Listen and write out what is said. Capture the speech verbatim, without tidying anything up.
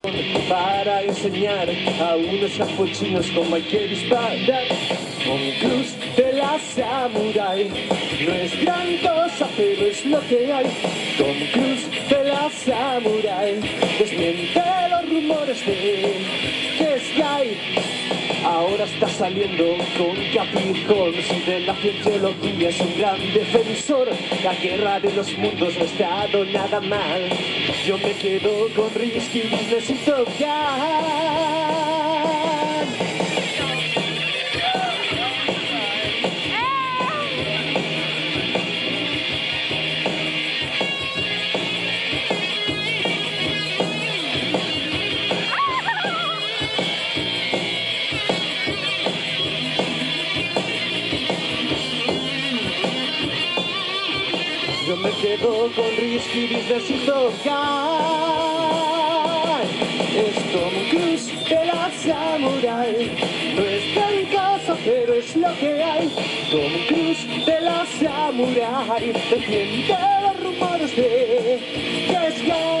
Para enseñar a unos capuchinos cómo hay que disparar. Tom Cruise de la Samurai no es gran cosa, pero es lo que hay. Tom Cruise de la Samurai desmiente los rumores de que es gay. Ahora está saliendo con Kathy Holmes y de la cienciología es un gran defensor. La guerra de los mundos no ha estado nada mal. Yo me quedo con Risky Business y Top Gun. Yo me quedo con Risky Business y Top Gun. Es Tom Cruise de la Samurai. No es gran cosa, pero es lo que hay. Tom Cruise de la Samurai defiende los rumores de que es gay.